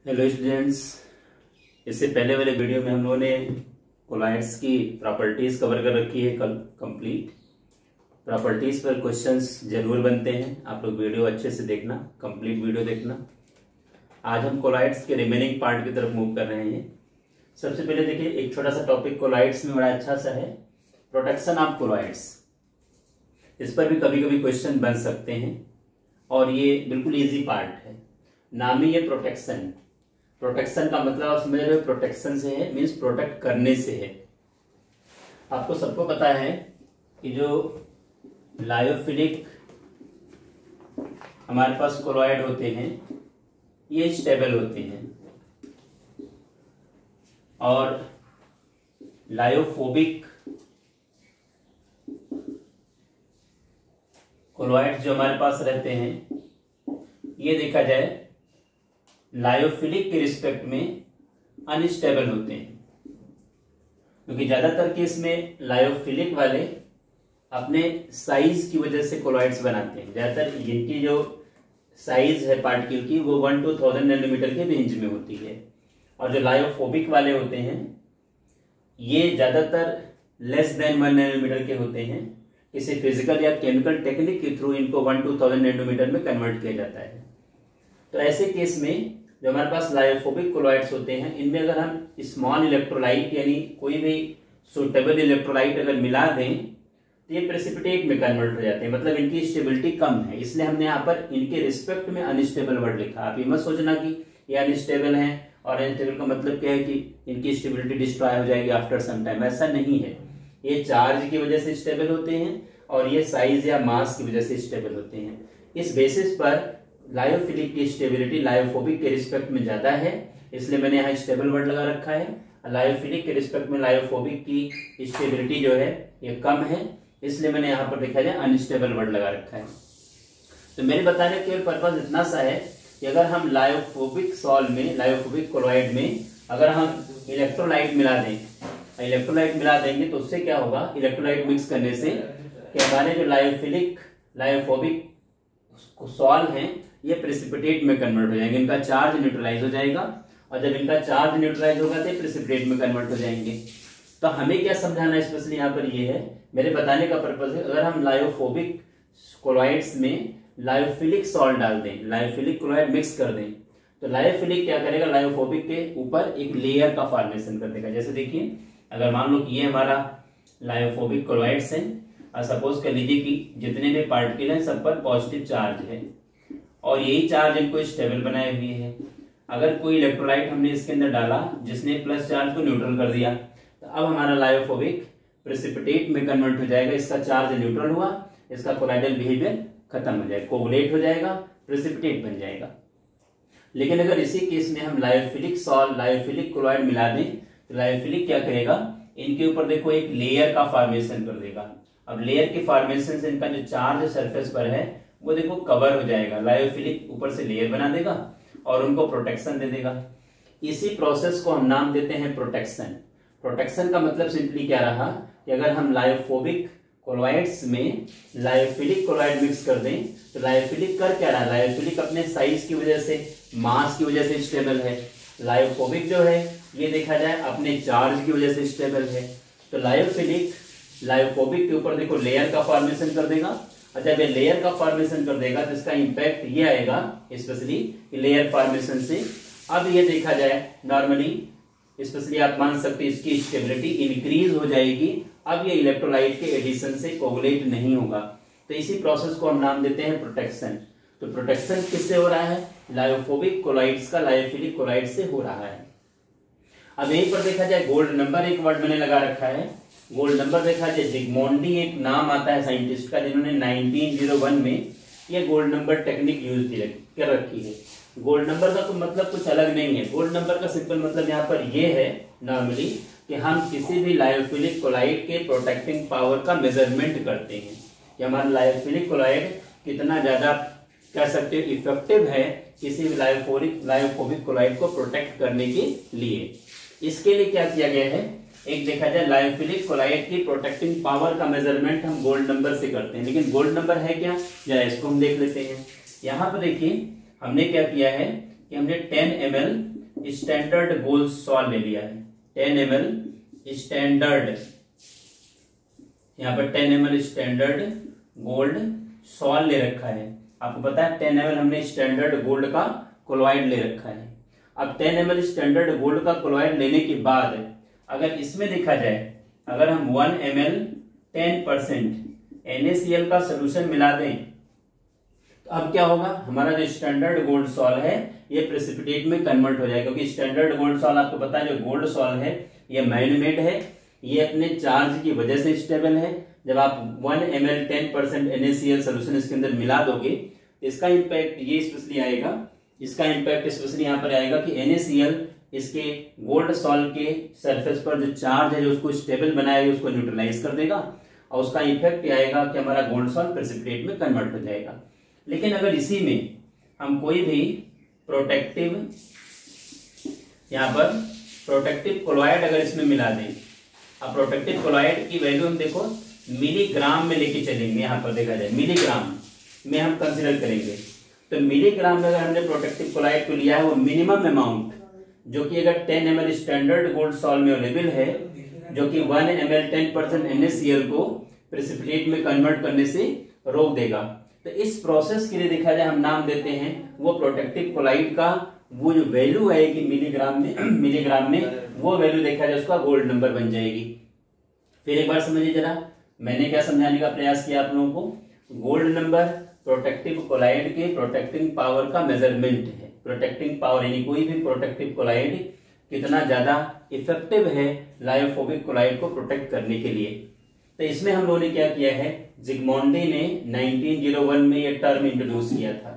Hello students, इससे पहले वाले वीडियो में हम लोगों ने कोलॉइड्स की प्रॉपर्टीज कवर कर रखी है। कल कंप्लीट प्रॉपर्टीज पर क्वेश्चंस जरूर बनते हैं। आप लोग वीडियो अच्छे से देखना, कंप्लीट वीडियो देखना। आज हम कोलॉइड्स के रिमेनिंग पार्ट की तरफ मूव कर रहे हैं। सबसे पहले देखिए, एक छोटा सा टॉपिक कोलॉइड्स में बड़ा अच्छा सा है, प्रोटेक्शन ऑफ कोलॉइड्स। इस पर भी कभी कभी क्वेश्चन बन सकते हैं और ये बिल्कुल ईजी पार्ट है। नाम ही है प्रोटेक्शन। प्रोटेक्शन का मतलब आप समझ रहे हो, प्रोटेक्शन से है, मीन्स प्रोटेक्ट करने से है। आपको सबको पता है कि जो लायोफिलिक हमारे पास कोलॉइड होते हैं ये स्टेबल होते हैं, और लायोफोबिक कोलॉइड जो हमारे पास रहते हैं ये देखा जाए लायोफिलिक के रिस्पेक्ट में अनस्टेबल होते हैं, क्योंकि ज्यादातर केस में लायोफिलिक वाले अपने साइज की वजह से कोलॉइड्स बनाते हैं। ज्यादातर इनकी जो साइज है पार्टिकल की वो 1 to 1000 नैनोमीटर के रेंज में होती है, और जो लायोफोबिक वाले होते हैं ये ज्यादातर लेस देन 1 नैनोमीटर के होते हैं। किसी फिजिकल या केमिकल टेक्निक के थ्रू इनको 1 to 1000 नैनोमीटर में कन्वर्ट किया जाता है। तो ऐसे केस में जो हमारे पास लायोफोबिक कोलॉइड्स होते हैं, इनमें अगर हम स्मॉल इलेक्ट्रोलाइट यानी कोई भी सुटेबल इलेक्ट्रोलाइट अगर मिला दें तो ये प्रेसिपिटेट में कन्वर्ट हो जाते हैं। मतलब इनकी स्टेबिलिटी कम है, इसलिए हमने यहाँ पर इनके रिस्पेक्ट में अनस्टेबल वर्ड लिखा। आप ये मत सोचना कि ये अनस्टेबल है, और अनस्टेबल का मतलब क्या है कि इनकी स्टेबिलिटी डिस्ट्रॉय हो जाएगी आफ्टर सम टाइम। ऐसा नहीं है, ये चार्ज की वजह से स्टेबल होते हैं और ये साइज या मास की वजह से स्टेबल होते हैं। इस बेसिस पर लायोफिलिक की स्टेबिलिटी लायोफोबिक के रिस्पेक्ट में ज्यादा है, इसलिए मैंने यहाँ स्टेबल वर्ड लगा रखा है। लायोफिलिक के रिस्पेक्ट में लायोफोबिक की स्टेबिलिटी जो है ये कम है, इसलिए मैंने यहाँ पर देखा जाए अनस्टेबल वर्ड लगा रखा है। तो मेरे बताने के पर्पज इतना सा है कि अगर हम लायोफोबिक सॉल्ट में, लायोफोबिक कोलॉइड में अगर हम इलेक्ट्रोलाइट मिला दें, इलेक्ट्रोलाइट मिला देंगे तो उससे क्या होगा, इलेक्ट्रोलाइट मिक्स करने से कि हमारे जो लायोफोबिक सॉल्ट हैं ये प्रेसिपिटेट में कन्वर्ट हो जाएंगे। इनका चार्ज न्यूट्रलाइज हो जाएगा, और जब इनका चार्ज न्यूट्रलाइज होगा तो प्रेसिपिटेट में कन्वर्ट हो जाएंगे। तो हमें क्या समझाना स्पेशली यहाँ पर ये है, मेरे बताने का पर्पज है, अगर हम लायोफोबिक कोलॉइड्स में लायोफिलिक सॉल्ट डाल दें, लायोफिलिक कोलॉइड मिक्स कर दें, तो लायोफिलिक क्या करेगा, लायोफोबिक के ऊपर एक लेयर का फॉर्मेशन कर देगा। जैसे देखिए, अगर मान लो कि ये हमारा लायोफोबिक कोलॉइड्स है, और सपोज कर लीजिए कि जितने भी पार्टिकल हैं सब पर पॉजिटिव चार्ज है, और यही चार्ज इनको स्टेबल बनाए हुए है। अगर कोई इलेक्ट्रोलाइट हमने इसके अंदर डाला जिसने प्लस चार्ज को न्यूट्रल कर दिया, तो अब हमारा लायोफोबिक प्रेसिपिटेट में कन्वर्ट हो जाएगा। इसका चार्ज न्यूट्रल हुआ, इसका कोलॉइडल बिहेवियर खत्म हो जाएगा, कोगुलेट हो जाएगा, प्रेसिपिटेट बन जाएगा। लेकिन अगर इसी केस में हम लायोफिलिक कोलॉइड मिला दें तो लायोफिलिक क्या करेगा, इनके ऊपर देखो एक लेयर का फॉर्मेशन कर देगा। अब लेयर के फॉर्मेशन से इनका जो चार्ज सरफेस पर है वो देखो कवर हो जाएगा। लायोफिलिक ऊपर से लेयर बना देगा और उनको प्रोटेक्शन दे देगा। इसी प्रोसेस को हम नाम देते हैं प्रोटेक्शन। प्रोटेक्शन का मतलब सिंपली क्या रहा कि अगर हम लायोफोबिक कोलॉइड्स में लायोफिलिक कोलॉइड मिक्स कर दें तो लायोफिलिक कर क्या रहा है, लायोफिलिक अपने साइज की वजह से, मास की वजह से स्टेबल है। लायोफोबिक जो है ये देखा जाए अपने चार्ज की वजह से स्टेबल है। तो लायोफोबिक के ऊपर देखो लेयर का फॉर्मेशन कर देगा, और जब ये लेयर का फॉर्मेशन कर देगा तो इसका इंपैक्ट ये आएगा स्पेशली लेयर फॉर्मेशन से। अब ये देखा जाए नॉर्मली स्पेशली आप मान सकते हैं इसकी स्टेबिलिटी इंक्रीज हो जाएगी। अब ये इलेक्ट्रोलाइट के एडिशन से कोगुलेट नहीं होगा। तो इसी प्रोसेस को हम नाम देते हैं प्रोटेक्शन। तो प्रोटेक्शन किससे हो रहा है, लायोफोबिक कोलॉइड्स का लायोफिलिक कोलॉइड से हो रहा है। अब यहीं पर देखा जाए गोल्ड नंबर एक वर्ड मैंने लगा रखा है। गोल्ड नंबर देखा जाए, जिग्मोंडी एक नाम आता है साइंटिस्ट का जिन्होंने 1901 में ये गोल्ड नंबर टेक्निक यूज कर रखी है। गोल्ड नंबर का तो मतलब कुछ अलग नहीं है। गोल्ड नंबर का सिंपल मतलब यहाँ पर ये है नॉर्मली कि हम किसी भी लायोफिलिक कोलॉइड के प्रोटेक्टिंग पावर का मेजरमेंट करते हैं कि हमारा लायोफिलिक कोलॉइड कितना ज्यादा कह सकते हो इफेक्टिव है किसी भी लायोफोबिक कोलॉइड को प्रोटेक्ट करने के लिए। इसके लिए क्या किया गया है, एक देखा जाए लायोफिलिक कोलॉइड की प्रोटेक्टिंग पावर का मेजरमेंट हम गोल्ड नंबर से करते हैं। लेकिन गोल्ड नंबर है क्या, जरा इसको हम देख लेते हैं। यहाँ पर देखिए हमने क्या किया है कि हमने 10 ml स्टैंडर्ड गोल्ड सॉल्ट ले लिया है, 10 ml स्टैंडर्ड, यहाँ पर 10 ml स्टैंडर्ड गोल्ड सॉल्ट ले रखा है। आपको पता है 10 ml हमने स्टैंडर्ड गोल्ड का कोलॉइड ले रखा है। अब 10 ml स्टैंडर्ड गोल्ड का कोलॉइड लेने के बाद अगर इसमें देखा जाए, अगर हम 1 ml 10% NaCl का सोल्यूशन मिला दें तो अब क्या होगा, हमारा जो स्टैंडर्ड गोल्ड सॉल्ट है ये प्रेसिपिटेट में कन्वर्ट हो जाएगा, क्योंकि स्टैंडर्ड गोल्ड सॉल्ट आपको पता है जो गोल्ड सॉल्ट है ये मैन मेड है, ये अपने चार्ज की वजह से स्टेबल है। जब आप 1 ml 10% NaCl सोल्यूशन इसके अंदर मिला दोगे तो इसका इंपैक्ट ये स्पेशली आएगा, इसका इंपैक्ट स्पेशली यहाँ पर आएगा कि NaCl इसके गोल्ड सॉल्ट के सरफेस पर जो चार्ज है जो उसको स्टेबल बनाएगा उसको न्यूट्रलाइज कर देगा, और उसका इफेक्ट ये आएगा कि हमारा गोल्ड सॉल्ट प्रेसिपिटेट में कन्वर्ट हो जाएगा। लेकिन अगर इसी में हम कोई भी प्रोटेक्टिव, यहाँ पर प्रोटेक्टिव कोलॉइड अगर इसमें मिला दें, अब प्रोटेक्टिव कोलॉइड की वैल्यू हम देखो मिलीग्राम में लेके चलेंगे, यहाँ पर देखा जाए मिलीग्राम में हम कंसिडर करेंगे, तो मिलीग्राम में अगर हमने प्रोटेक्टिव कोलॉइड को लिया है वो मिनिमम अमाउंट जो कि अगर 10 ml स्टैंडर्ड गोल्ड सॉल्ट में अवेलेबल है, जो कि 1 ml 10% NaCl को प्रेसिपिटेट में कन्वर्ट करने से रोक देगा। तो इस प्रोसेस के लिए देखा जाए हम नाम देते हैं वो प्रोटेक्टिव कोलॉइड का वो जो वैल्यू आएगी मिलीग्राम में वो वैल्यू देखा जाए उसका गोल्ड नंबर बन जाएगी। फिर एक बार समझिए जरा, मैंने क्या समझाने का प्रयास किया आप लोगों को, गोल्ड नंबर प्रोटेक्टिव कोलॉइड के प्रोटेक्टिंग पावर का मेजरमेंट है। प्रोटेक्टिंग पावर यानी कोई भी प्रोटेक्टिव कोलॉइड कितना ज्यादा इफेक्टिव है लायोफोबिक कोलॉइड को प्रोटेक्ट करने के लिए। तो इसमें हम लोगों ने क्या किया है, जिग्मोंडी ने 1901 में यह टर्म इंट्रोड्यूस किया था।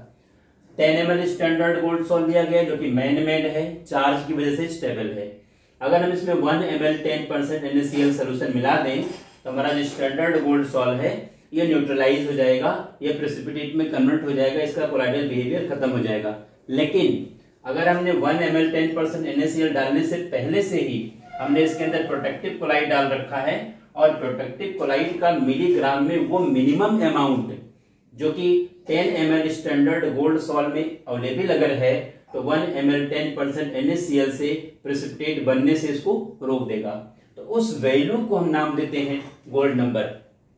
10 ml स्टैंडर्ड गोल्ड सॉल्ट दिया गया जो कि मैन मेड है, चार्ज की वजह से स्टेबल है। अगर हम इसमें 1 ml 10% NaCl सोल्यूशन मिला दें तो हमारा जो स्टैंडर्ड गोल्ड सॉल्ट है ये न्यूट्रलाइज हो जाएगा, ये प्रेसिपिटेट में कन्वर्ट हो जाएगा, इसका कोलॉइडल बिहेवियर खत्म हो जाएगा। लेकिन अगर हमने 1 ml 10% NaCl डालने से पहले से ही हमने इसके अंदर प्रोटेक्टिव कोलॉइड डाल रखा है और प्रोटेक्टिव कोलॉइड का मिलीग्राम में वो मिनिमम अमाउंट जो कि 10 ml स्टैंडर्ड गोल्ड सॉल्ट में अवेलेबल अगर है तो 1 ml 10% NaCl से प्रेसिपिटेट बनने से इसको रोक देगा। तो उस वैल्यू को हम नाम देते हैं गोल्ड नंबर।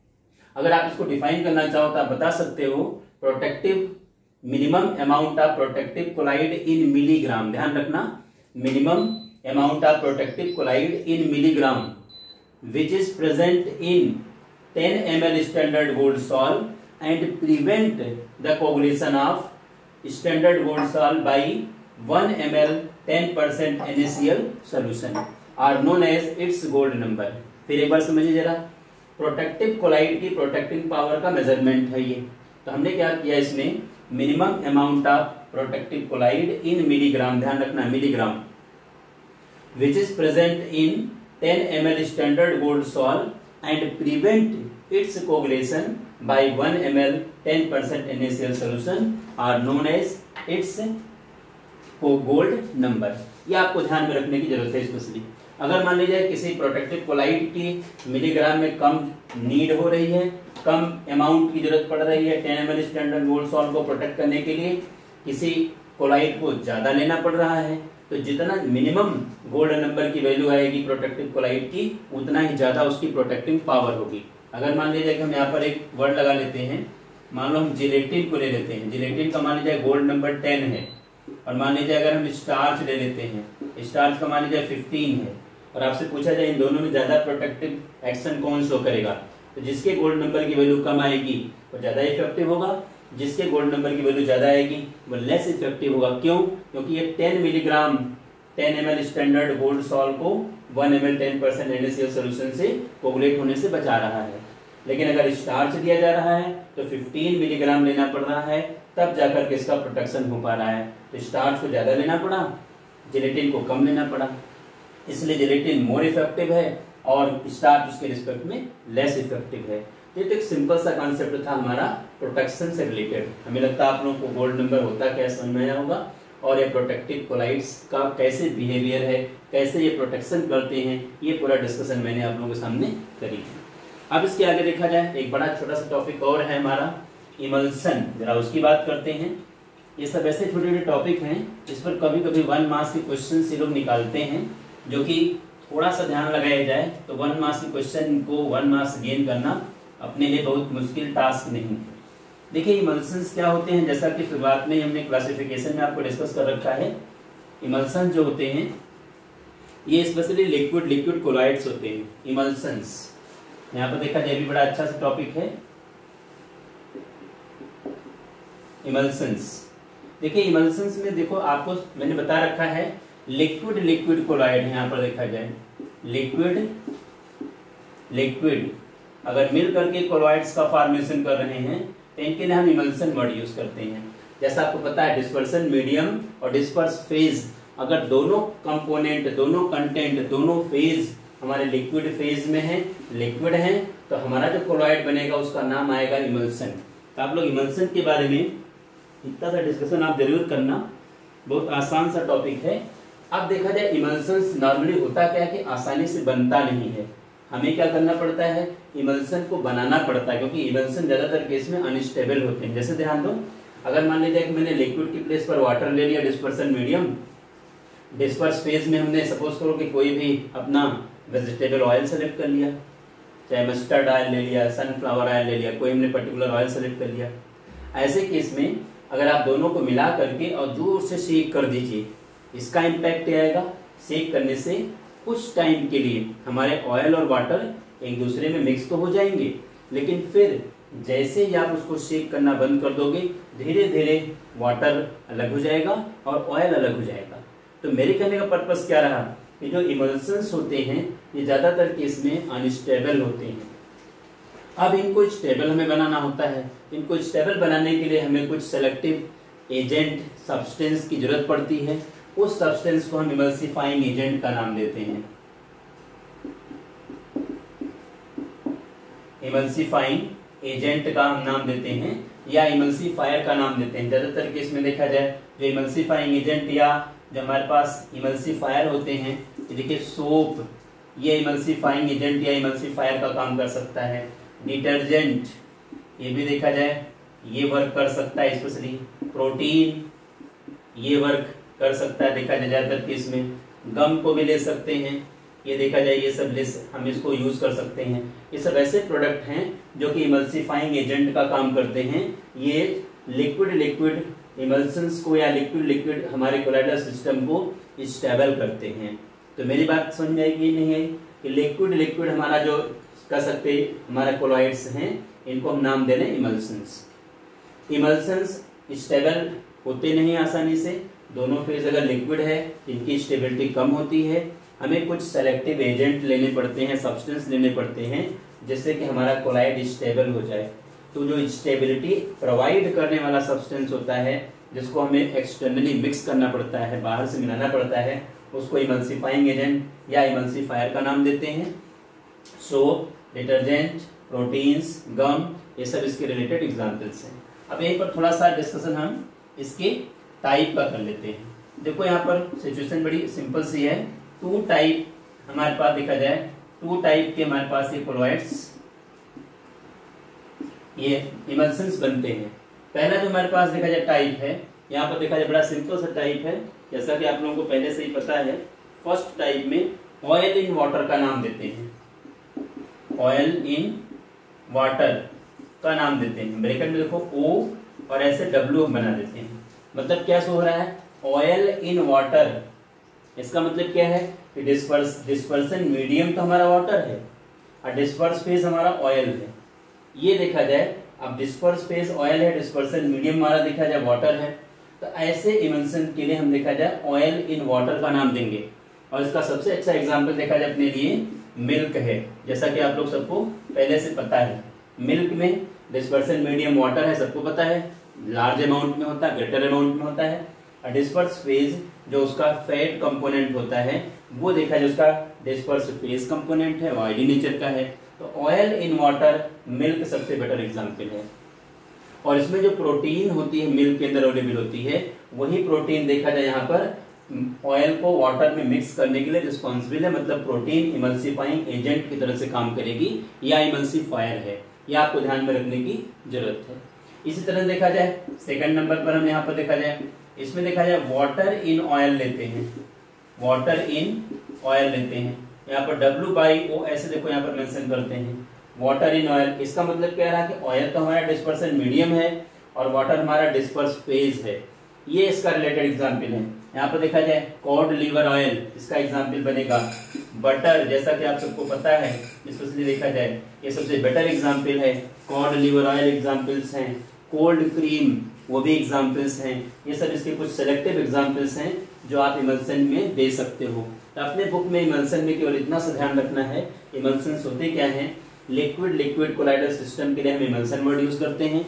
अगर आप इसको डिफाइन करना चाहो तो आप बता सकते हो protective minimum amount of protective colloid in milligram, ध्यान रखना minimum amount of protective colloid in milligram which is present in 10 ml standard gold salt and prevent the coagulation of standard gold salt by 1 ml 10% NaCl solution are known as its gold number। फिर एक बार समझिए जरा, protective colloid की protecting power का measurement है ये। तो हमने क्या किया, इसमें minimum amount of protective colloid in milligram, ध्यान रखना milligram, which is present in 10 ml standard gold salt and prevent its coagulation by 1 ml 10% NaCl solution are known as its gold number. ये आपको ध्यान में रखने की जरूरत है स्पेशली। अगर मान लीजिए किसी प्रोटेक्टिव कोलॉइड की मिलीग्राम में कम नीड हो रही है, कम अमाउंट की जरूरत पड़ रही है 10 ml स्टैंडर्ड गोल्ड सॉल्ट को प्रोटेक्ट करने के लिए, किसी कोलॉइड को ज्यादा लेना पड़ रहा है, तो जितना मिनिमम गोल्ड नंबर की वैल्यू आएगी प्रोटेक्टिव कोलॉइड की उतना ही ज्यादा उसकी प्रोटेक्टिंग पावर होगी। अगर मान लीजिए कि हम यहाँ पर एक वर्ड लगा लेते हैं, मान लो हम जिलेटिन को ले लेते हैं, जिलेटिन का मान लीजिए गोल्ड नंबर 10 है, और मान लीजिए अगर हम स्टार्च ले लेते हैं, स्टार्च का मान लीजिए 15 है, और आपसे पूछा जाए इन दोनों में ज्यादा प्रोटेक्टिव एक्शन कौन शो करेगा, तो जिसके गोल्ड नंबर की वैल्यू कम आएगी वो ज्यादा इफेक्टिव होगा, जिसके गोल्ड नंबर की वैल्यू ज्यादा आएगी वो लेस इफेक्टिव होगा। क्यों? क्योंकि ये 10 milligram 10 ml standard gold salt को 1 ml 10% NaCl सोल्यूशन से कोगुलेट होने से बचा रहा है। लेकिन अगर स्टार्च दिया जा रहा है तो 15 मिलीग्राम लेना पड़ रहा है, तब जाकर के इसका प्रोटेक्शन हो पा रहा है। तो स्टार्च को ज्यादा लेना पड़ा, जिलेटिन को कम लेना पड़ा, इसलिए जिलेटिन मोर इफेक्टिव है और स्टार्च उसके रिस्पेक्ट में लेस इफेक्टिव है। ये तो एक सिंपल सा कॉन्सेप्ट था हमारा प्रोटेक्शन से रिलेटेड। हमें लगता है आप लोगों को गोल्ड नंबर होता क्या समझ में आया होगा, और ये प्रोटेक्टिव कोलॉइड्स का कैसे बिहेवियर है, कैसे ये प्रोटेक्शन करते हैं, ये पूरा डिस्कशन मैंने आप लोगों के सामने करी है। अब इसके आगे देखा जाए एक बड़ा छोटा सा टॉपिक और है हमारा इमल्सन, जरा उसकी बात करते हैं। ये सब ऐसे छोटे छोटे टॉपिक हैं, इस पर कभी कभी 1 मार्क्स के क्वेश्चन ये लोग निकालते हैं, जो कि थोड़ा सा ध्यान लगाया जाए तो 1 मार्क्स के क्वेश्चन को 1 मार्क्स गेन करना अपने लिए बहुत मुश्किल टास्क नहीं है। देखिए इमल्शंस क्या होते हैं, जैसा कि शुरुआत में हमने क्लासिफिकेशन में आपको डिस्कस कर रखा है। इमल्शन जो होते हैं ये स्पेशली लिक्विड लिक्विड कोलॉइड्स होते हैं इमल्शंस। यहाँ पर देखा जाए भी बड़ा अच्छा सा टॉपिक है इमल्शंस। देखिए इमल्शंस में देखो आपको मैंने बता रखा है लिक्विड लिक्विड कोलॉइड, यहाँ पर देखा जाए लिक्विड लिक्विड अगर मिल करके कोलॉइड्स का फॉर्मेशन कर रहे हैं तो इनके लिए हम इमल्शन वर्ड यूज करते हैं। जैसा आपको पता है डिस्पर्सन मीडियम और डिस्पर्स फेज, अगर दोनों कंपोनेंट दोनों कंटेंट दोनों फेज हमारे लिक्विड फेज में है, लिक्विड है, तो हमारा जो कोलॉइड बनेगा उसका नाम आएगा इमल्शन। तो आप लोग इमल्शन के बारे में इतना सा डिस्कशन आप जरूर करना, बहुत आसान सा टॉपिक है। अब देखा जाए इमल्शंस नॉर्मली होता क्या है कि आसानी से बनता नहीं है, हमें क्या करना पड़ता है इमल्शन को बनाना पड़ता है, क्योंकि इमल्शन ज्यादातर केस में अनस्टेबल होते हैं। जैसे ध्यान दो, अगर मान लीजिए कि मैंने लिक्विड की प्लेस पर वाटर ले लिया डिस्पर्सन मीडियम, डिस्पर्स फेज में हमने सपोज करो कि कोई भी अपना वेजिटेबल ऑयल सेलेक्ट कर लिया, चाहे मस्टर्ड ऑयल ले लिया, सनफ्लावर ऑयल ले लिया, कोई हमने पर्टिकुलर ऑयल सेलेक्ट कर लिया। ऐसे केस में अगर आप दोनों को मिला करके और जोर से शेक कर दीजिए, इसका इम्पैक्ट क्या आएगा, शेक करने से कुछ टाइम के लिए हमारे ऑयल और वाटर एक दूसरे में मिक्स तो हो जाएंगे, लेकिन फिर जैसे ही आप उसको शेक करना बंद कर दोगे धीरे धीरे वाटर अलग हो जाएगा और ऑयल अलग हो जाएगा। तो मेरे कहने का पर्पस क्या रहा कि जो इमल्शंस होते हैं ये ज्यादातर केस में अनस्टेबल होते हैं। अब इनको स्टेबल हमें बनाना होता है, इनको स्टेबल बनाने के लिए हमें कुछ सेलेक्टिव एजेंट सब्सटेंस की जरूरत पड़ती है। उस सब्सटेंस को हम इमल्सिफाइंग एजेंट का नाम देते हैं, इमल्सिफाइंग एजेंट का हम नाम देते हैं या इमल्सिफायर का नाम देते हैं। ज्यादातर केस में देखा जाए जो इमल्सिफाइंग एजेंट या जो हमारे पास इमल्सिफायर होते हैं, देखिए सोप ये इमल्सिफाइंग एजेंट या इमल्सिफायर का काम कर सकता है। डिटर्जेंट ये भी देखा जाए ये वर्क कर सकता है, स्पेशली प्रोटीन ये वर्क कर सकता है देखा जाए ज्यादातर केस में। गम को भी ले सकते हैं, ये देखा जाए ये सब हम इसको यूज कर सकते हैं। ये सब ऐसे प्रोडक्ट हैं जो कि इमल्सिफाइंग एजेंट का काम करते हैं। ये लिक्विड लिक्विड इमल्शंस को या लिक्विड लिक्विड हमारे कोलाइडल सिस्टम को स्टेबल करते हैं। तो मेरी बात समझ में आएगी नहीं है कि लिक्विड लिक्विड हमारा जो कह सकते हमारा कोलॉइड्स हैं, इनको हम नाम दे रहे हैं इमल्शंस। इमल्शंस स्टेबल होते नहीं आसानी से, दोनों फेज अगर लिक्विड है इनकी स्टेबिलिटी कम होती है। हमें कुछ सेलेक्टिव एजेंट लेने पड़ते हैं, सब्सटेंस लेने पड़ते हैं जिससे कि हमारा कोलॉइड स्टेबल हो जाए। तो जो स्टेबिलिटी प्रोवाइड करने वाला सब्सटेंस होता है जिसको हमें एक्सटर्नली मिक्स करना पड़ता है, बाहर से मिलाना पड़ता है, उसको इमल्सिफाइंग एजेंट या इमल्सिफायर का नाम देते हैं। सोप, डिटर्जेंट, प्रोटीन्स, गम ये सब इसके रिलेटेड एग्जांपल्स हैं। अब यहीं पर थोड़ा सा डिस्कशन हम इसके टाइप का कर लेते हैं। देखो यहाँ पर सिचुएशन बड़ी सिंपल सी है। 2 टाइप हमारे पास देखा जाए, 2 टाइप के हमारे पास ये कोलॉइड्स ये इमल्शंस बनते हैं। पहला जो हमारे पास देखा जाए टाइप है, यहाँ पर देखा जाए बड़ा सिंपल सा टाइप है, जैसा कि आप लोगों को पहले से ही पता है। फर्स्ट टाइप में ऑयल इन वाटर का नाम देते हैं, ऑयल इन वाटर का नाम देते हैं। ब्रैकेट में देखो O और ऐसे W बना देते हैं। मतलब क्या हो रहा है, ऑयल इन वाटर, इसका मतलब क्या है कि डिस्पर्सन मीडियम तो हमारा वाटर है और डिस्पर्स फेज हमारा ऑयल है। ये देखा जाए अब डिस्पर्स फेज ऑयल है, डिस्पर्सन मीडियम हमारा देखा जाए वाटर है, तो ऐसे इमल्शन के लिए हम देखा जाए ऑयल इन वाटर का नाम देंगे। और इसका सबसे अच्छा एग्जांपल देखा जाए अपने लिए मिल्क है, जैसा कि आप लोग सबको पहले से पता है। मिल्क में डिस्पर्सन मीडियम वाटर है, सबको पता है, लार्ज अमाउंट में होता है, ग्रेटर अमाउंट में होता है। और डिस्पर्स फेज जो उसका फैट कंपोनेंट होता है वो देखा जाए उसका डिस्पर्स फेज कंपोनेंट है, ऑयली नेचर का है। तो ऑयल इन वाटर मिल्क सबसे बेटर एग्जांपल है। और इसमें जो प्रोटीन होती है मिल्क के अंदर अवेलेबल होती है, वही प्रोटीन देखा जाए यहाँ पर ऑयल को वाटर में मिक्स करने के लिए रिस्पॉन्सिबल है। मतलब प्रोटीन इमल्सिफाइंग एजेंट की तरह से काम करेगी या इमल्सिफायर है, यह आपको ध्यान में रखने की जरूरत है। इसी तरह देखा जाए सेकंड नंबर पर हम यहाँ पर देखा जाए, इसमें देखा जाए वाटर इन ऑयल लेते हैं, वाटर इन ऑयल लेते हैं, यहाँ पर W/O ऐसे देखो यहाँ पर मेंशन करते हैं वाटर इन ऑयल। इसका मतलब क्या रहा कि ऑयल तो हमारा डिस्पर्सन मीडियम है और वाटर हमारा डिस्पर्स फेज है। ये इसका रिलेटेड एग्जाम्पल है। यहाँ पर देखा जाए कॉड लिवर ऑयल, इसका एग्जाम्पल बनेगा बटर, जैसा कि आप सबको पता है, स्पेशली देखा जाए ये सबसे बेटर एग्जाम्पल है। कॉड लिवर ऑयल एग्जाम्पल्स हैं, कोल्ड क्रीम वो भी एग्जाम्पल्स हैं। ये सब इसके कुछ सेलेक्टिव एग्जाम्पल्स हैं जो आप इमल्सन में दे सकते हो। तो अपने बुक में इमल्सन में केवल इतना सा ध्यान रखना है, इमल्सन होते क्या हैं। लिक्विड लिक्विड कोलाइडल सिस्टम के लिए हम इमल्सन वर्ड यूज करते हैं।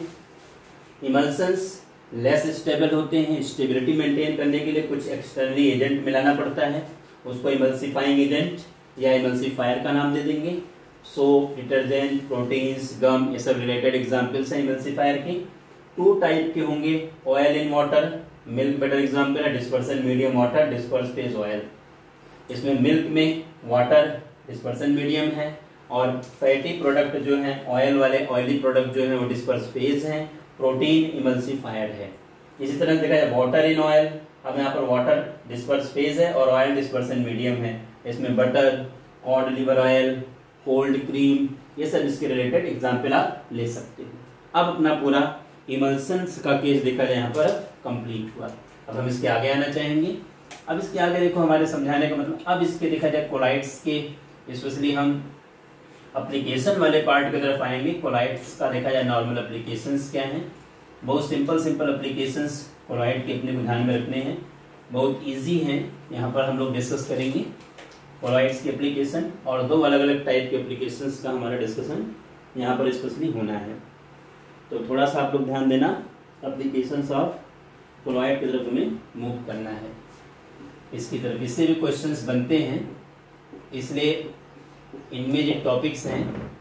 इमल्सन्स लेस स्टेबल होते हैं, स्टेबिलिटी मेंटेन करने के लिए कुछ एक्सटर्नली एजेंट मिलाना पड़ता है, उसको इमल्सिफाइंग एजेंट या इमल्सिफायर का नाम दे देंगे। सोप, डिटर्जेंट, प्रोटीन्स, गम, ये सब रिलेटेड एग्जाम्पल्स हैं इमल्सिफायर के। 2 टाइप के होंगे, oil in water, milk better example है, dispersion medium water, disperse phase oil. इसमें मिल्क में वाटर डिस्पर्सन मीडियम है और फैटी प्रोडक्ट जो है ऑयल वाले ऑयली प्रोडक्ट जो है वो डिस्पर्स फेज हैं, प्रोटीन इमल्सिफायर है। इसी तरह देखा जाए वाटर इन ऑयल, अब यहाँ पर वाटर डिस्पर्स फेज है और ऑयल डिस्पर्सन मीडियम है। इसमें butter, cod liver oil, cold cream, ये सब इसके रिलेटेड एग्जाम्पल आप ले सकते हैं। अब अपना पूरा इमल्सन्स का केस देखा जाए यहाँ पर कंप्लीट हुआ। अब हम इसके आगे आना चाहेंगे। अब इसके आगे देखो हमारे समझाने का मतलब, अब इसके देखा जाए कोलाइड्स के, स्पेशली हम एप्लीकेशन वाले पार्ट की तरफ आएंगे। कोलाइड्स का देखा जाए नॉर्मल एप्लीकेशंस क्या हैं। बहुत सिंपल एप्लीकेशंस कोलाइड के अपने को ध्यान में रखने हैं, बहुत इजी हैं। यहाँ पर हम लोग डिस्कस करेंगे कोलाइड्स की एप्लीकेशन और 2 अलग अलग टाइप के एप्लीकेशंस का हमारा डिस्कशन यहाँ पर स्पेशली होना है। तो थोड़ा सा आप लोग ध्यान देना, एप्लीकेशंस ऑफ कोलाइड की तरफ हमें मूव करना है इसकी तरफ। इससे भी क्वेश्चंस बनते हैं, इसलिए इनमें जो टॉपिक्स हैं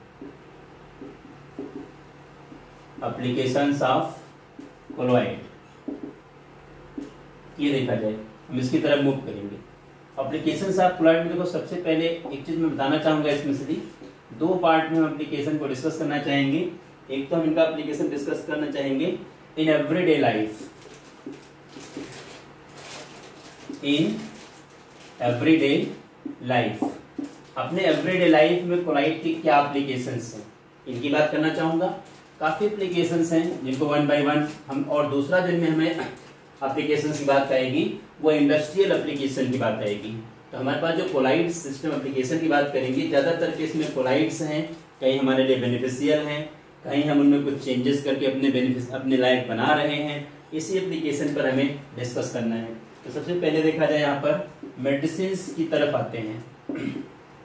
एप्लीकेशंस ऑफ कोलॉइड, ये देखा जाए हम इसकी तरफ मूव करेंगे। एप्लीकेशंस ऑफ कोलॉइड में देखो सबसे पहले एक चीज मैं बताना चाहूंगा, इसमें से 2 पार्ट में हम एप्लीकेशन को डिस्कस करना चाहेंगे। एक तो हम इनका एप्लीकेशन डिस्कस करना चाहेंगे in everyday life, in everyday life, अपने एवरीडे लाइफ में कोलाइड की क्या एप्लीकेशंस हैं इनकी बात करना चाहूंगा। काफी एप्लीकेशंस हैं जिनको 1 बाय 1 हम, और दूसरा जिनमें हमें एप्लीकेशंस की बात आएगी वो इंडस्ट्रियल एप्लीकेशन की बात आएगी। तो हमारे पास जो कोलाइड सिस्टम एप्लीकेशन की बात करेंगे, ज्यादातर केस में कोलाइड्स हैं, कहीं हमारे लिए बेनिफिशियल हैं, कहीं हम उनमें कुछ चेंजेस करके अपने लायक बना रहे हैं। इसी एप्लीकेशन पर हमें डिस्कस करना है। तो सबसे पहले देखा जाए यहाँ पर मेडिसिन की तरफ आते हैं।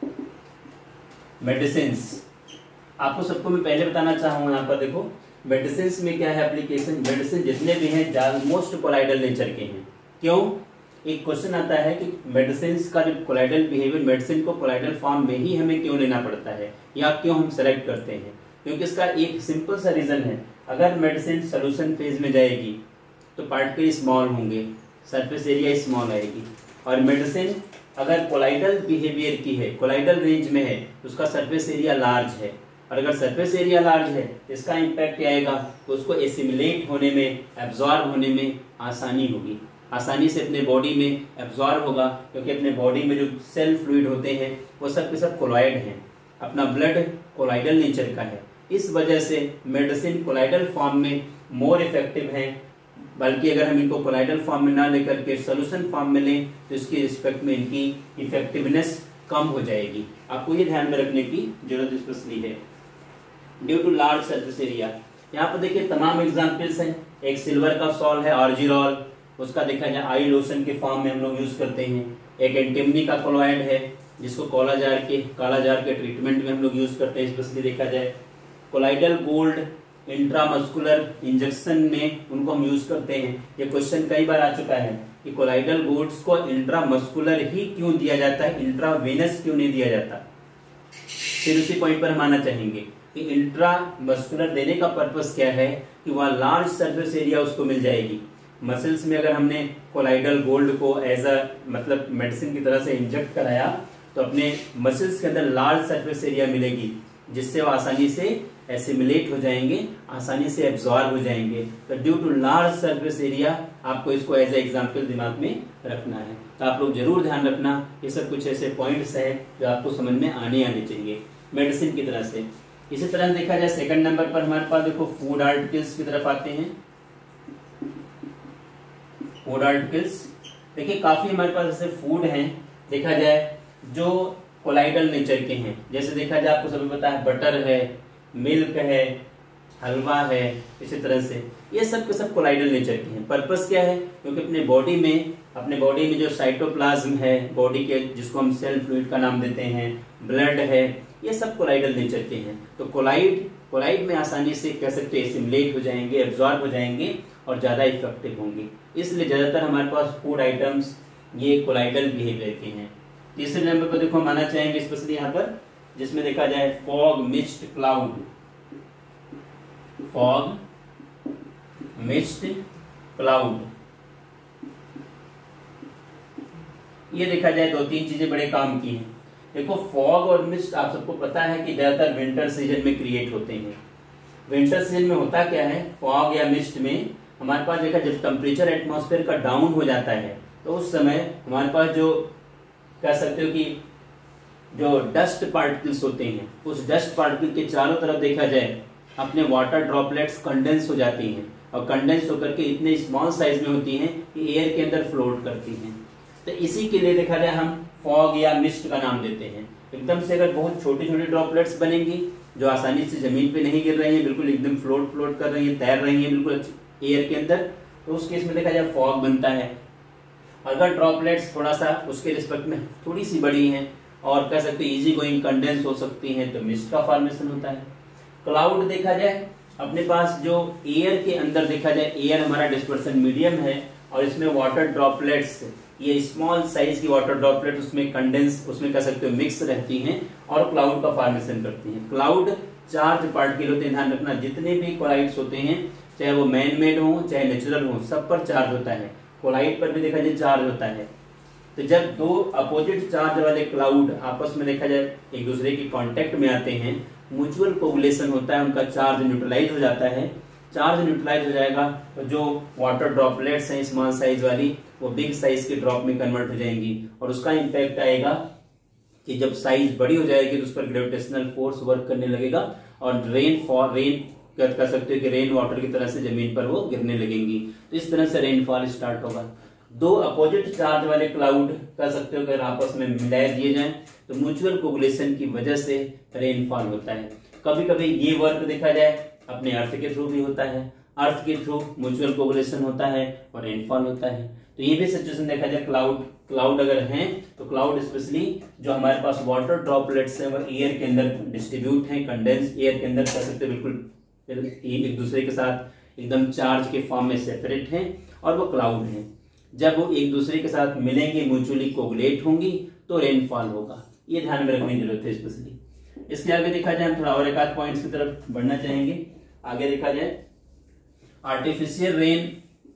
मेडिसिन आपको सबको मैं पहले बताना चाहूंगा, यहाँ पर देखो मेडिसिन में क्या है एप्लीकेशन। मेडिसिन जितने भी हैं मोस्ट कोलाइडल नेचर के हैं। क्यों? एक क्वेश्चन आता है कि मेडिसिन का जो कोलाइडल बिहेवियर, मेडिसिन को कोलाइडल फॉर्म में ही हमें क्यों लेना पड़ता है या क्यों हम सेलेक्ट करते हैं? क्योंकि इसका एक सिंपल सा रीजन है, अगर मेडिसिन सोल्यूशन फेज में जाएगी तो पार्टिकल स्मॉल होंगे, सरफेस एरिया स्मॉल आएगी, और मेडिसिन अगर कोलाइडल बिहेवियर की है, कोलाइडल रेंज में है, तो उसका सरफेस एरिया लार्ज है, और अगर सरफेस एरिया लार्ज है तो इसका इम्पैक्ट क्या आएगा, तो उसको एसिमिलेट होने में, एब्जॉर्ब होने में आसानी होगी, आसानी से अपने बॉडी में एब्जॉर्ब होगा, क्योंकि अपने बॉडी में जो सेल फ्लूइड होते हैं वो सब के सब कोलॉइड हैं, अपना ब्लड कोलाइडल नेचर का है। इस वजह से मेडिसिन कोलाइडल फॉर्म में मोर इफेक्टिव है, बल्कि अगर हम इनको कोलाइडल फॉर्म में ना लेकर के सोल्यूशन फॉर्म में लें तो इसके रिस्पेक्ट में इनकी इफेक्टिवनेस कम हो जाएगी। आपको ये ध्यान में रखने की जरूरत स्पेशली है। Due to large surface area, यहाँ पर देखिए तमाम एग्जांपल्स हैं। एक सिल्वर का सॉल्ट है ऑर्जिरॉल, उसका देखा जाए आई लोशन के फॉर्म में हम लोग यूज करते हैं। एक एंटिमनी का कोलॉइड है जिसको काला जार के ट्रीटमेंट में हम लोग यूज करते हैं, स्पेशली देखा जाए। कोलाइडल गोल्ड इंट्रामस्कुलर इंजेक्शन में उनको हम यूज करते हैं। ये क्वेश्चन कई बार आ चुका है कि कोलाइडल गोल्ड्स को इंट्रामस्कुलर ही क्यों दिया जाता है, इंट्रावेनस क्यों नहीं दिया जाता। फिर उसी पॉइंट पर हम आना चाहेंगे कि इंट्रामस्कुलर देने का पर्पस क्या है, कि वह लार्ज सरफेस एरिया उसको मिल जाएगी। मसल्स में अगर हमने कोलाइडल गोल्ड को एज अ मतलब मेडिसिन की तरह से इंजेक्ट कराया तो अपने मसल्स के अंदर लार्ज सरफेस एरिया मिलेगी, जिससे वो आसानी से एसिमिलेट हो जाएंगे, आसानी से एब्जॉर्ब हो जाएंगे। तो due to large surface area, आपको इसको एज ए एग्जाम्पल दिमाग में रखना है। तो आप लोग जरूर ध्यान रखना, ये सब कुछ ऐसे पॉइंट्स है जो आपको समझ में आने चाहिए मेडिसिन की तरह से। इसी तरह देखा जाए सेकंड नंबर पर हमारे पास देखो फूड आर्टिकल्स की तरफ आते हैं। फूड आर्टिकल्स देखिए काफी हमारे पास ऐसे फूड हैं देखा जाए जो कोलाइडल नेचर के हैं। जैसे देखा जाए आपको सभी पता है बटर है, मिल्क है, हलवा है, इसी तरह से ये सब के सब कोलाइडल नेचर के हैं। पर्पस क्या है? क्योंकि अपने बॉडी में जो साइटोप्लाज्म है बॉडी के, जिसको हम सेल फ्लूइड का नाम देते हैं, ब्लड है, ये सब कोलाइडल नेचर के हैं। तो कोलाइड में आसानी से कह सकते हैं एसिमिलेट हो जाएंगे, एब्जॉर्ब हो जाएंगे और ज्यादा इफेक्टिव होंगे। इसलिए ज्यादातर हमारे पास फूड आइटम्स ये कोलाइडल बिहेवियर के हैं। तीसरे नंबर पर देखो हम आना चाहेंगे स्पेशली यहाँ पर, जिसमें देखा जाए fog mist cloud. Fog mist cloud, ये देखा जाए 2-3 चीजें बड़े काम की हैं। देखो फॉग और मिस्ट आप सबको पता है कि ज्यादातर विंटर सीजन में क्रिएट होते हैं। विंटर सीजन में होता क्या है, फॉग या मिस्ट में हमारे पास देखा जब टेम्परेचर एटमॉस्फेयर का डाउन हो जाता है तो उस समय हमारे पास जो कह सकते हो कि जो डस्ट पार्टिकल्स होते हैं, उस डस्ट पार्टिकल के चारों तरफ देखा जाए अपने वाटर ड्रॉपलेट्स कंडेंस हो जाती हैं और कंडेंस होकर के इतने स्मॉल साइज में होती हैं कि एयर के अंदर फ्लोट करती हैं। तो इसी के लिए देखा जाए हम फॉग या मिस्ट का नाम देते हैं। एकदम से अगर बहुत छोटी छोटी ड्रॉपलेट्स बनेंगी जो आसानी से जमीन पे नहीं गिर रही हैं, बिल्कुल एकदम फ्लोट कर रही हैं, तैर रही हैं बिल्कुल एयर के अंदर, तो उस केस में देखा जाए फॉग बनता है। अगर ड्रॉपलेट्स थोड़ा सा उसके रिस्पेक्ट में थोड़ी सी बड़ी हैं और कह सकते हैं इजी गोइंग कंडेंस हो सकती हैं तो मिस्ट का फॉर्मेशन होता है। क्लाउड देखा जाए अपने पास जो एयर के अंदर देखा जाए, एयर हमारा डिस्पर्सन मीडियम है और इसमें वाटर ड्रॉपलेट्स, ये स्मॉल साइज की वाटर ड्रॉपलेट उसमें कंडेंस, उसमें कह सकते हो मिक्स रहती हैं और क्लाउड का फॉर्मेशन करती हैं। क्लाउड चार्ज पार्टिकल होते हैं, ध्यान रखना जितने भी क्लाउड्स होते हैं चाहे वो मैन मेड हो चाहे नेचुरल हो, सब पर चार्ज होता है। कोलाइड पर भी देखा जाए चार्ज होता है। तो जब दो अपोजिट चार्ज वाले क्लाउड आपस में देखा जाए एक दूसरे के कांटेक्ट में आते हैं, म्यूचुअल कोगुलेशन होता है, उनका चार्ज न्यूट्रलाइज हो जाता है। चार्ज न्यूट्रलाइज हो जाएगा तो जो वाटर ड्रॉपलेट्स हैं स्मॉल साइज वाली वो बिग साइज के ड्रॉप में कन्वर्ट हो जाएंगी और उसका इम्पैक्ट आएगा कि जब साइज बड़ी हो जाएगी तो उस पर ग्रेविटेशनल फोर्स वर्क करने लगेगा और रेन कर सकते हो कि रेन वाटर की तरह से जमीन पर वो गिरने लगेंगी। तो इस तरह से रेनफॉल स्टार्ट होगा। दो अपोजिट चार्ज वाले क्लाउड कह सकते हो अगर आपस में मिला दिए जाएं तो म्यूचुअल कोगुलेशन की वजह से रेनफॉल होता है। कभी कभी ये वर्क देखा जाए अपने अर्थ के थ्रू भी होता है, अर्थ के थ्रू म्यूचुअल कोगुलेशन होता है और रेनफॉल होता है। तो ये भी सिचुएशन देखा जाए क्लाउड अगर हैं तो क्लाउड स्पेशली जो हमारे पास वाटर ड्रॉपलेट्स हैं वो एयर के अंदर डिस्ट्रीब्यूट हैं, कंडेंस एयर के अंदर कह सकते बिल्कुल एक दूसरे के साथ एकदम चार्ज के फॉर्म में सेपरेट हैं और वो क्लाउड हैं। जब वो एक दूसरे के साथ मिलेंगे, म्यूचुअली कोगुलेट होंगी तो रेनफॉल होगा। ये ध्यान में रखने की जरूरत है स्पेशली। इसके आगे देखा जाए हम थोड़ा और एक आध पॉइंट्स की तरफ बढ़ना चाहेंगे। आगे देखा जाए आर्टिफिशियल रेन,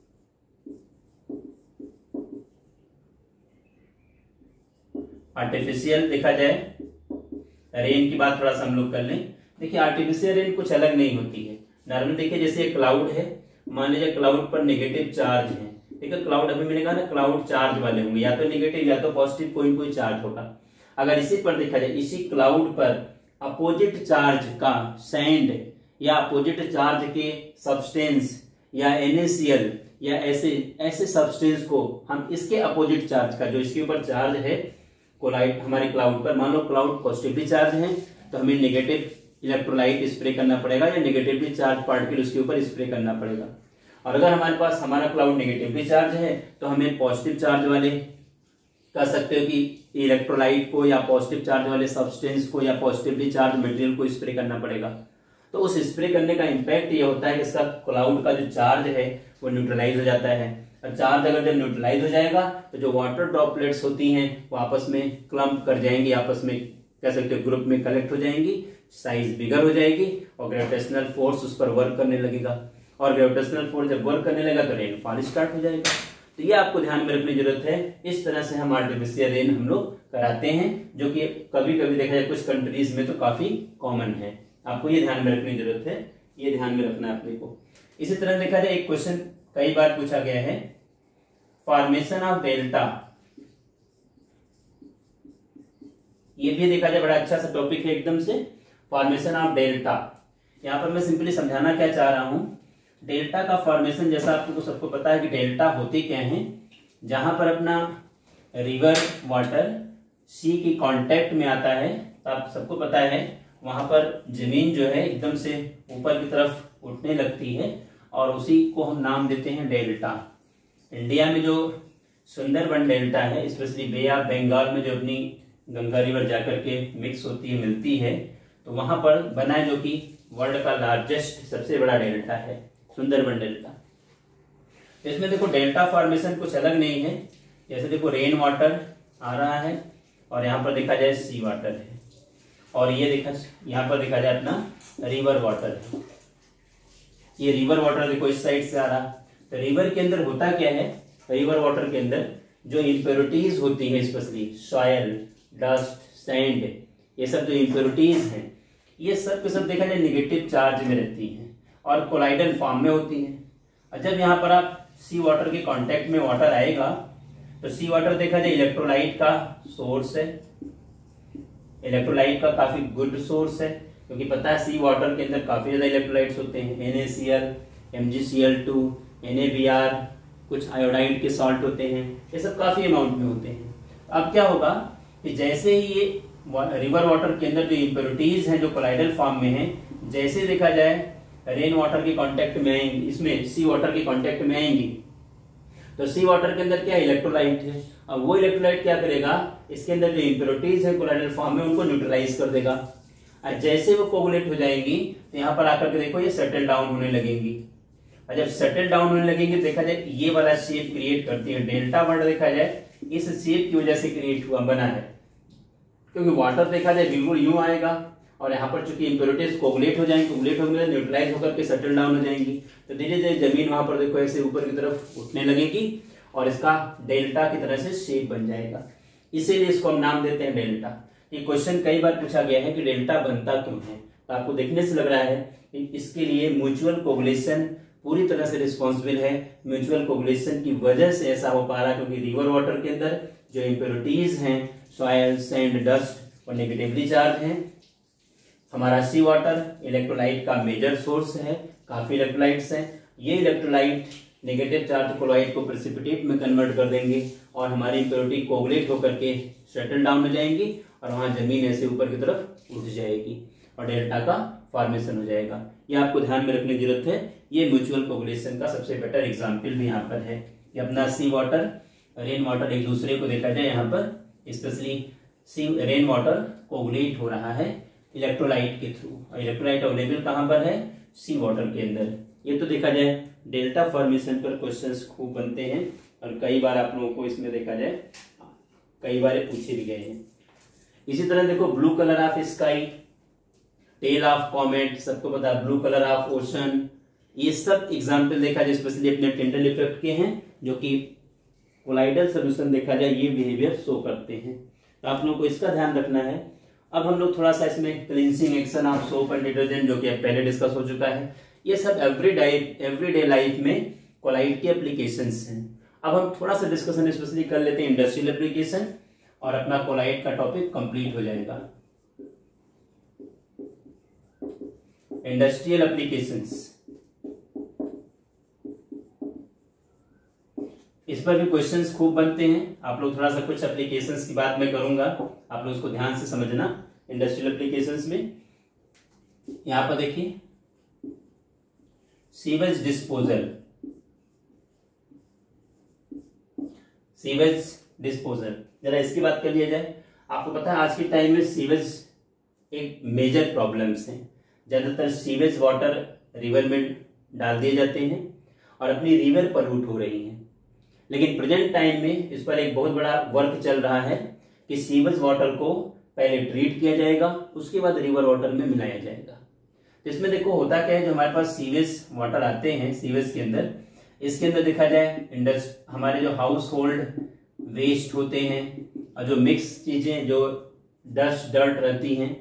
आर्टिफिशियल देखा जाए रेन की बात थोड़ा सा हम लोग कर लें। देखिए आर्टिफिशियल रेन कुछ अलग नहीं होती है। नॉर्मल देखिए जैसे क्लाउड है, मान लीजिए क्लाउड पर नेगेटिव चार्ज है, ठीक है, क्लाउड अभी मैंने कहा ना क्लाउड चार्ज वाले होंगे, या तो नेगेटिव या तो पॉजिटिव कोई चार्ज होगा। अगर इसी पर देखा जाए इसी क्लाउड पर अपोजिट चार्ज का सैंड या अपोजिट चार्ज के सब्सटेंस या NaCl या ऐसे सब्सटेंस को हम इसके अपोजिट चार्ज का जो इसके ऊपर चार्ज है कोलाइड हमारे क्लाउड पर, मान लो क्लाउड पॉजिटिवली चार्ज है तो हमें नेगेटिव इलेक्ट्रोलाइट स्प्रे करना पड़ेगा या नेगेटिवली चार्ज पार्टिकल उसके ऊपर स्प्रे करना पड़ेगा। और अगर हमारे पास हमारा क्लाउड नेगेटिवली चार्ज है तो हमें पॉजिटिव चार्ज वाले कह सकते हो कि इलेक्ट्रोलाइट को या पॉजिटिव चार्ज वाले सब्सटेंस को या पॉजिटिवली चार्ज मटेरियल को स्प्रे करना पड़ेगा। तो उस स्प्रे करने का इम्पैक्ट ये होता है कि इसका क्लाउड का जो चार्ज है वो न्यूट्रलाइज हो जाता है। और चार्ज अगर जब न्यूट्रलाइज हो जाएगा तो जो वाटर ड्रॉपलेट्स होती हैं वो आपस में क्लम्प कर जाएंगी, आपस में कह सकते हो ग्रुप में कलेक्ट हो जाएंगी, साइज बिगर हो जाएगी और ग्रेविटेशनल फोर्स उस पर वर्क करने लगेगा। और ग्रेविटेशनल फोर्स जब वर्क करने लगा तो रेनफॉल स्टार्ट हो जाएगा। तो ये आपको ध्यान में रखने की जरूरत है। इस तरह से हम आर्टिफिशियल रेन हम लोग कराते हैं, जो कि कभी कभी देखा जाए कुछ कंट्रीज में तो काफी कॉमन है। आपको ये ध्यान में रखने की जरूरत है, ये ध्यान में रखना है अपने को। इसी तरह देखा जाए एक क्वेश्चन कई बार पूछा गया है, फॉर्मेशन ऑफ डेल्टा, ये भी देखा जाए बड़ा अच्छा सा टॉपिक है एकदम से, फॉर्मेशन ऑफ डेल्टा। यहां पर मैं सिंपली समझाना क्या चाह रहा हूं, डेल्टा का फॉर्मेशन जैसा आपको सबको पता है कि डेल्टा होते क्या हैं, जहां पर अपना रिवर वाटर सी की कांटेक्ट में आता है, तो आप सबको पता है वहां पर जमीन जो है एकदम से ऊपर की तरफ उठने लगती है और उसी को हम नाम देते हैं डेल्टा। इंडिया में जो सुंदरबन डेल्टा है, स्पेशली बे ऑफ बंगाल में जो अपनी गंगा रिवर जाकर के मिक्स होती है, मिलती है, तो वहां पर बना है जो कि वर्ल्ड का लार्जेस्ट सबसे बड़ा डेल्टा है, सुंदरबन डेल्टा। इसमें देखो डेल्टा फॉर्मेशन कुछ अलग नहीं है, जैसे देखो रेन वाटर आ रहा है और यहाँ पर देखा जाए सी वाटर है, और ये देखा यहाँ पर देखा जाए अपना रिवर वाटर है। ये रिवर वाटर देखो इस साइड से आ रहा, तो रिवर के अंदर होता क्या है, रिवर वाटर के अंदर जो इम्प्योरिटीज होती है, स्पेशली सॉयल, डस्ट, सैंड, ये सब जो इम्प्योरिटीज हैं, ये सब के सब देखा जाए निगेटिव चार्ज में रहती हैं और कोलाइडल फॉर्म में होती हैं। और जब यहाँ पर आप सी वाटर के कांटेक्ट में वाटर आएगा, तो सी वाटर देखा जाए इलेक्ट्रोलाइट का सोर्स है, इलेक्ट्रोलाइट का काफी गुड सोर्स है, क्योंकि पता है सी वाटर के अंदर काफी ज्यादा इलेक्ट्रोलाइट्स होते हैं, NaCl, MgCl2, NaBr, कुछ आयोडाइड के सॉल्ट होते हैं, ये सब काफी अमाउंट में होते हैं। अब क्या होगा कि जैसे ही ये रिवर वाटर के अंदर जो इम्प्योरिटीज हैं जो कोलाइडल फॉर्म में हैं, जैसे देखा जाए रेन वाटर के कांटेक्ट में आएंगी, इसमें सी वाटर के कांटेक्ट में आएंगी, तो सी वाटर के अंदर क्या इलेक्ट्रोलाइट है, अब वो इलेक्ट्रोलाइट क्या करेगा, इसके अंदर जो इम्प्योरिटीज है कोलाइडल फॉर्म में उनको न्यूट्रलाइज कर देगा। और जैसे वो कोगुलेट हो जाएंगी तो यहाँ पर आकर के देखो ये सेटल डाउन होने लगेंगी, और जब सेटल डाउन होने लगेंगे देखा जाए ये वाला शेप क्रिएट करती है, डेल्टा वर्ड देखा जाए इस शेप की वजह से क्रिएट हुआ बना है, क्योंकि वाटर देखा जाए बिल्कुल यूं आएगा और यहाँ पर चूंकि इम्प्योरिटीज कोगुलेट हो जाएंगे, कोगुलेट होंगे न्यूट्रलाइज होकर के सेटल डाउन हो जाएंगी, तो धीरे धीरे जमीन वहां पर देखो ऐसे ऊपर की तरफ उठने लगेगी और इसका डेल्टा की तरह से शेप बन जाएगा, इसीलिए इसको हम नाम देते हैं डेल्टा। ये क्वेश्चन कई बार पूछा गया है कि डेल्टा बनता क्यों है, तो आपको देखने से लग रहा है कि इसके लिए म्यूचुअल कोगुलेशन पूरी तरह से रिस्पॉन्सिबल है। म्यूचुअल कोगुलेशन की वजह से ऐसा हो पा रहा है, क्योंकि रिवर वाटर के अंदर जो इम्प्योरिटीज हैं, सॉयल, सैंड, डस्ट, और नेगेटिवली चार्ज हैं। हमारा सी वाटर इलेक्ट्रोलाइट का मेजर सोर्स है, काफी इलेक्ट्रोलाइट्स हैं, ये इलेक्ट्रोलाइट नेगेटिव चार्ज कोलॉइड को प्रेसिपिटेट में कन्वर्ट कर देंगे और हमारी इम्प्योरिटी कोगुलेट होकर के सेटल डाउन हो जाएंगी और वहां जमीन ऐसे ऊपर की तरफ उठ जाएगी और डेल्टा का फॉर्मेशन हो जाएगा। ये आपको ध्यान में रखने की जरूरत है। ये म्यूचुअल कोगुलेशन का सबसे बेटर एग्जाम्पल भी यहाँ पर है कि अपना सी वाटर, रेन वाटर एक दूसरे को देखा जाए यहाँ पर specially sea rain water coagulate हो रहा है इलेक्ट्रोलाइट के थ्रू, और इलेक्ट्रोलाइट अवेलेबल कहाँ पर है, सी वाटर के अंदर। ये तो देखा जाए डेल्टा फॉर्मेशन पर क्वेश्चंस खूब बनते हैं और कई बार आप लोगों को इसमें देखा जाए कई बार पूछे भी गए हैं। इसी तरह देखो blue colour of sky, tail of comet, सबको पता है, ब्लू कलर ऑफ ओशन, ये सब एग्जाम्पल देखा जाए स्पेशली अपने टिंडल इफेक्ट के हैं, जो कि कोलाइडल सोल्यूशन देखा जाए ये बिहेवियर शो करते हैं, तो आप लोगों को इसका ध्यान रखना है। अब हम लोग थोड़ा सा इसमें cleansing action of soap and detergent, जो कि पहले डिस्कस हो चुका है, ये सब एवरीडे लाइफ में कोलाइड के एप्लीकेशंस हैं। अब हम थोड़ा सा डिस्कशन स्पेशली कर लेते हैं इंडस्ट्रियल एप्लीकेशन और अपना कोलाइड का टॉपिक कंप्लीट हो जाएगा। इंडस्ट्रियल एप्लीकेशंस, इस पर भी क्वेश्चंस खूब बनते हैं। आप लोग थोड़ा सा कुछ एप्लीकेशंस की बात मैं करूंगा, आप लोग इसको ध्यान से समझना। इंडस्ट्रियल एप्लीकेशंस में यहां पर देखिए सीवेज डिस्पोजल, सीवेज डिस्पोजल, जरा इसकी बात कर लिया जाए। आपको पता है आज के टाइम में सीवेज एक मेजर प्रॉब्लम्स हैं। ज्यादातर सीवेज वाटर रिवर में डाल दिए जाते हैं और अपनी रिवर पॉल्यूट हो रही हैं, लेकिन प्रेजेंट टाइम में इस पर एक बहुत बड़ा वर्क चल रहा है कि सीवेज वाटर को पहले ट्रीट किया जाएगा, उसके बाद रिवर वाटर में मिलाया जाएगा। तो इसमें देखो होता क्या है, जो हमारे पास सीवेज वाटर आते हैं सीवेज के अंदर, इसके अंदर देखा जाए हमारे जो हाउस होल्ड वेस्ट होते हैं और जो मिक्स चीजें जो डस्ट डर्ट रहती हैं